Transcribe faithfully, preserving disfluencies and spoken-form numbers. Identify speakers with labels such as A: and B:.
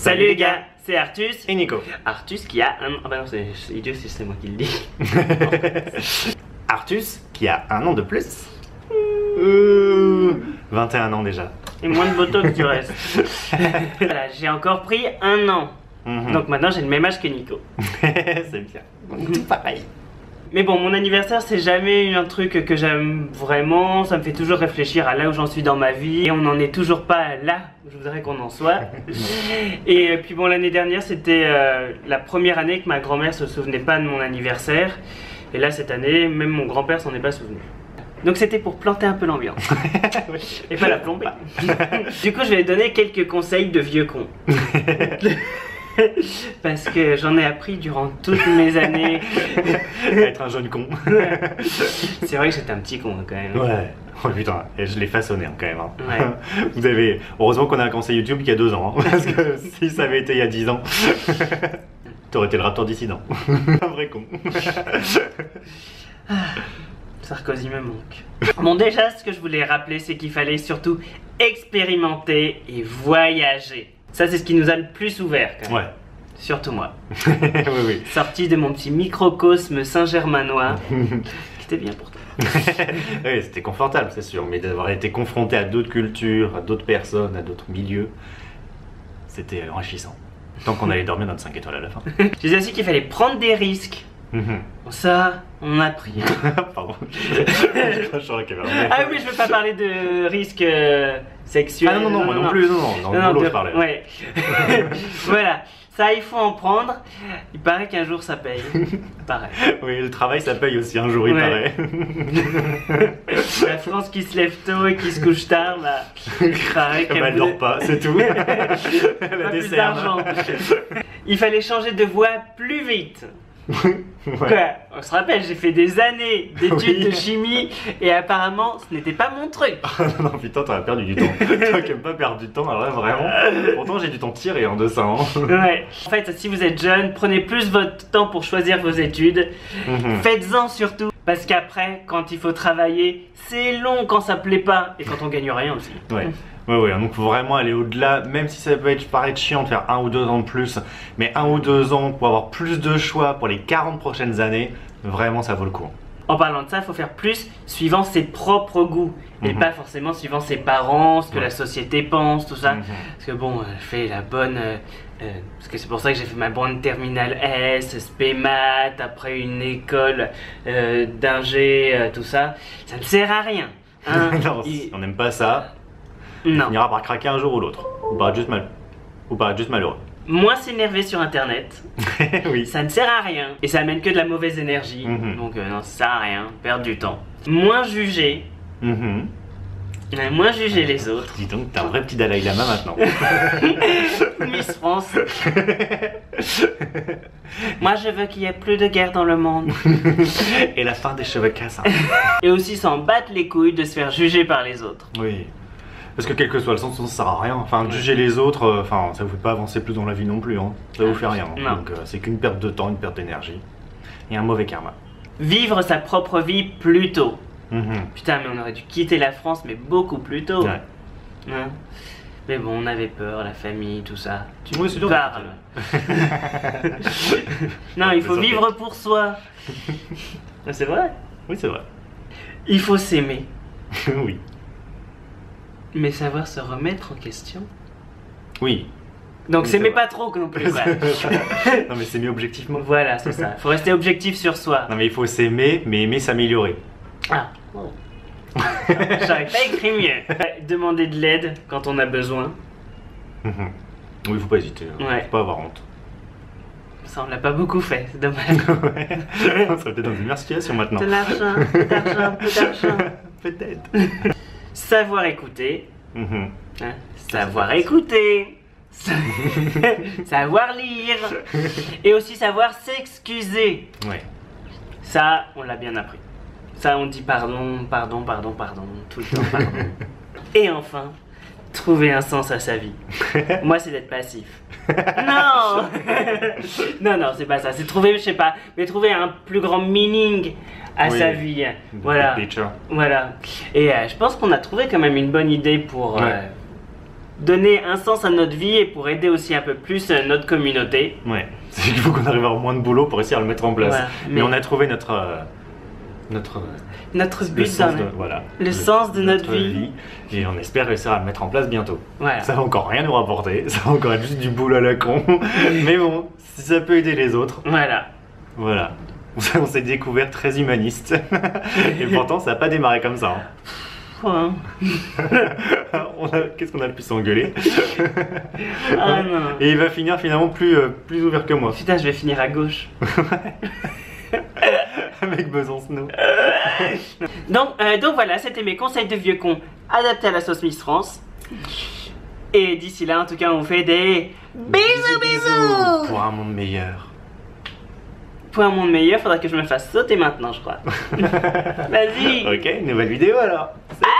A: Salut les gars, c'est Artus
B: et Nico.
A: Artus qui a un... Ah bah non, c'est idiot si c'est moi qui le dis.
B: Artus qui a un an de plus. euh, vingt et un ans déjà.
A: Et moins de botox du reste. Voilà, j'ai encore pris un an. Mm-hmm. Donc maintenant j'ai le même âge que Nico.
B: C'est bien, tout pareil.
A: Mais bon, mon anniversaire c'est jamais un truc que j'aime vraiment. Ça me fait toujours réfléchir à là où j'en suis dans ma vie. Et on n'en est toujours pas là où je voudrais qu'on en soit. Et puis bon, l'année dernière c'était euh, la première année que ma grand-mère se souvenait pas de mon anniversaire. Et là cette année, même mon grand-père s'en est pas souvenu. Donc c'était pour planter un peu l'ambiance. Oui. Et pas la plomber. Du coup je vais donner quelques conseils de vieux con. Parce que j'en ai appris durant toutes mes années.
B: Être un jeune con.
A: C'est vrai que j'étais un petit con quand même.
B: Ouais. Oh putain, et je l'ai façonné hein, quand même. Hein.
A: Ouais.
B: Vous avez... Heureusement qu'on a un conseil YouTube il y a deux ans. Hein, parce que si ça avait été il y a dix ans, t'aurais été le Raptor dissident. Un vrai con.
A: Sarkozy me manque. Bon, déjà ce que je voulais rappeler c'est qu'il fallait surtout expérimenter et voyager. Ça c'est ce qui nous a le plus ouvert quand même. Ouais. Surtout moi.
B: Oui, oui.
A: Sorti de mon petit microcosme Saint-Germanois. Qui était bien pour toi.
B: Oui, c'était confortable c'est sûr, mais d'avoir été confronté à d'autres cultures, à d'autres personnes, à d'autres milieux, c'était enrichissant. Tant qu'on allait dormir notre cinq étoiles à la fin.
A: Je disais aussi qu'il fallait prendre des risques.
B: Mm-hmm.
A: Bon, ça, on a pris.
B: Pardon. Je sur la caméra.
A: Ah oui, je veux pas parler de risques euh, sexuels.
B: Ah non, non, non, moi non, non plus, non, non, non, non, non de... je parlais.
A: Ouais. Voilà, ça il faut en prendre. Il paraît qu'un jour ça paye. Pareil.
B: Oui, le travail ça paye aussi un jour, il
A: ouais. paraît. La France qui se lève tôt et qui se couche tard, bah, il paraît qu'elle
B: elle dort pas, c'est tout. Elle a
A: pas
B: des
A: plus d'argent. Il fallait changer de voie plus vite. Ouais. Quoi, on se rappelle, j'ai fait des années d'études oui. de chimie et apparemment ce n'était pas mon truc.
B: Non putain, t'as perdu du temps. Toi qui aimes pas perdre du temps, alors là vraiment. Pourtant j'ai du temps tiré en deux ans.
A: Ouais. En fait, si vous êtes jeune, prenez plus votre temps pour choisir vos études. Mm-hmm. Faites-en surtout. Parce qu'après, quand il faut travailler, c'est long quand ça plaît pas et quand on gagne rien aussi.
B: Ouais. Ouais, ouais, donc faut vraiment aller au-delà, même si ça peut être, paraître chiant de faire un ou deux ans de plus, mais un ou deux ans pour avoir plus de choix pour les quarante prochaines années, vraiment ça vaut le coup. En
A: parlant de ça, il faut faire plus suivant ses propres goûts et mm-hmm. pas forcément suivant ses parents, ce que ouais. la société pense, tout ça. Mm-hmm. Parce que bon, je fais la bonne... Euh, euh, parce que c'est pour ça que j'ai fait ma bonne terminale S, S P Maths, après une école euh, d'ingé, euh, tout ça. Ça ne sert à rien. Hein.
B: Non, si on n'aime pas ça...
A: Non.
B: On finira par craquer un jour ou l'autre, ou par être juste, mal... ou par être juste malheureux.
A: Moins s'énerver sur internet,
B: oui.
A: Ça ne sert à rien et ça amène que de la mauvaise énergie. Mm-hmm. Donc euh, non, ça sert à rien, perdre du temps. Moins juger, mm-hmm. euh, moins juger ah, les autres.
B: Dis donc, t'es un vrai petit Dalai Lama maintenant.
A: Miss France. Moi je veux qu'il y ait plus de guerre dans le monde.
B: Et la fin des cheveux cassants.
A: Et aussi s'en battre les couilles de se faire juger par les autres.
B: Oui. Parce que quel que soit le sens, ça sert à rien. Enfin, juger les autres, euh, enfin, ça vous fait pas avancer plus dans la vie non plus. Hein. Ça vous fait rien. Hein. Donc, euh, c'est qu'une perte de temps, une perte d'énergie. Et un mauvais karma.
A: Vivre sa propre vie plus tôt.
B: Mm-hmm.
A: Putain, mais on aurait dû quitter la France, mais beaucoup plus tôt.
B: Ouais.
A: Hein, mais bon, on avait peur, la famille, tout ça. Tu
B: oui,
A: me parles. Non, il faut vivre pour soi. C'est vrai.
B: Oui, c'est vrai.
A: Il faut s'aimer.
B: Oui. Mais
A: savoir se remettre en question.
B: Oui.
A: Donc s'aimer pas trop non plus. Quoi.
B: Non mais s'aimer objectivement.
A: Voilà, c'est ça. Il faut rester objectif sur soi.
B: Non mais il faut s'aimer, mais aimer s'améliorer.
A: Ah. Oh. J'aurais pas écrit mieux. Demander de l'aide quand on a besoin.
B: Mm-hmm. Oui, il faut pas hésiter. Hein.
A: Ouais.
B: Faut pas avoir honte.
A: Ça on l'a pas beaucoup fait, c'est dommage.
B: Ouais. On serait peut-être dans une meilleure situation maintenant.
A: De l'argent, peu d'argent, peu d'argent.
B: Peut-être.
A: Savoir écouter,
B: mmh.
A: hein, savoir écouter, savoir lire, et aussi savoir s'excuser.
B: Ouais.
A: Ça, on l'a bien appris. Ça, on dit pardon, pardon, pardon, pardon, tout le temps pardon. Et enfin, trouver un sens à sa vie. Moi, c'est d'être passif. Non. Non, non, c'est pas ça. C'est trouver, je sais pas, mais trouver un plus grand meaning à oui, sa vie. Voilà. Voilà. Et euh, je pense qu'on a trouvé quand même une bonne idée pour, euh,
B: ouais.
A: donner un sens à notre vie et pour aider aussi un peu plus euh, notre communauté.
B: Ouais, c'est qu'il faut qu'on arrive à avoir moins de boulot pour réussir à le mettre en place.
A: Voilà,
B: mais...
A: mais
B: on a trouvé notre... euh, notre
A: notre
B: le
A: but
B: sens
A: dans
B: de,
A: le,
B: voilà,
A: le sens de notre vie.
B: Et on espère réussir à le mettre en place bientôt.
A: Voilà.
B: Ça va encore rien nous rapporter, ça va encore être juste du boulot à la con. Mais bon, si ça peut aider les autres,
A: Voilà.
B: voilà. On s'est découvert très humaniste. Et pourtant, ça n'a pas démarré comme ça. Hein. On a... Qu'est-ce qu'on a le plus engueulé?
A: Ah non.
B: Et il va finir finalement plus, euh, plus ouvert que moi.
A: Putain, je vais finir à gauche.
B: Avec Besancenot.
A: donc, euh, donc voilà, c'était mes conseils de vieux cons adaptés à la sauce Miss France. Et d'ici là, en tout cas, on fait des bisous bisous
B: pour un monde meilleur.
A: Pour un monde meilleur, faudra que je me fasse sauter maintenant, je crois. Vas-y.
B: Ok, nouvelle vidéo alors. Salut.